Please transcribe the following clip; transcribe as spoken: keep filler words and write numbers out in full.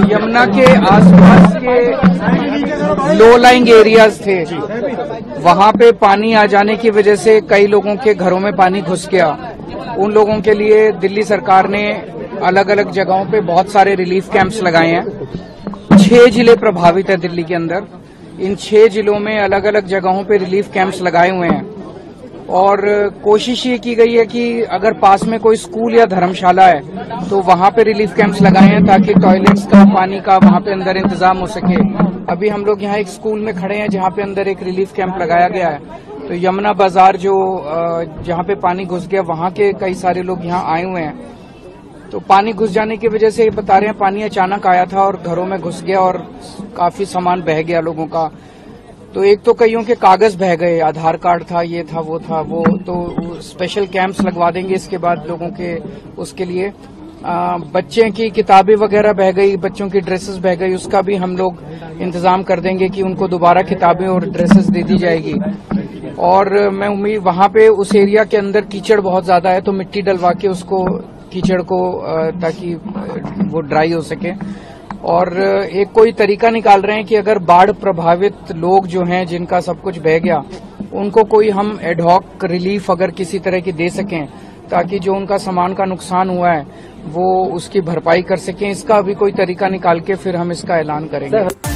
यमुना के आसपास के लो लाइंग एरियाज थे, वहां पे पानी आ जाने की वजह से कई लोगों के घरों में पानी घुस गया। उन लोगों के लिए दिल्ली सरकार ने अलग अलग जगहों पे बहुत सारे रिलीफ कैंप्स लगाए हैं। छह जिले प्रभावित है दिल्ली के अंदर। इन छह जिलों में अलग अलग जगहों पे रिलीफ कैंप्स लगाए हुए हैं और कोशिश ये की गई है कि अगर पास में कोई स्कूल या धर्मशाला है तो वहां पे रिलीफ कैंप्स लगाए हैं ताकि टॉयलेट्स का, पानी का वहां पे अंदर इंतजाम हो सके। अभी हम लोग यहाँ एक स्कूल में खड़े हैं जहाँ पे अंदर एक रिलीफ कैंप लगाया गया है। तो यमुना बाजार जो जहाँ पे पानी घुस गया वहां के कई सारे लोग यहाँ आए हुए हैं। तो पानी घुस जाने की वजह से ये बता रहे हैं पानी अचानक आया था और घरों में घुस गया और काफी सामान बह गया लोगों का। तो एक तो कईयों के कागज बह गए, आधार कार्ड था, ये था, वो था, वो तो स्पेशल कैंप्स लगवा देंगे इसके बाद लोगों के उसके लिए। आ, बच्चे की किताबें वगैरह बह गई, बच्चों की ड्रेसेस बह गई, उसका भी हम लोग इंतजाम कर देंगे कि उनको दोबारा किताबें और ड्रेसेस दे दी जाएगी। और मैं उम्मीद वहां पे उस एरिया के अंदर कीचड़ बहुत ज्यादा है तो मिट्टी डलवा के उसको कीचड़ को ताकि वो ड्राई हो सके। और एक कोई तरीका निकाल रहे हैं कि अगर बाढ़ प्रभावित लोग जो हैं जिनका सब कुछ बह गया उनको कोई हम एडहॉक रिलीफ अगर किसी तरह की दे सकें ताकि जो उनका सामान का नुकसान हुआ है वो उसकी भरपाई कर सकें। इसका भी कोई तरीका निकाल के फिर हम इसका ऐलान करेंगे।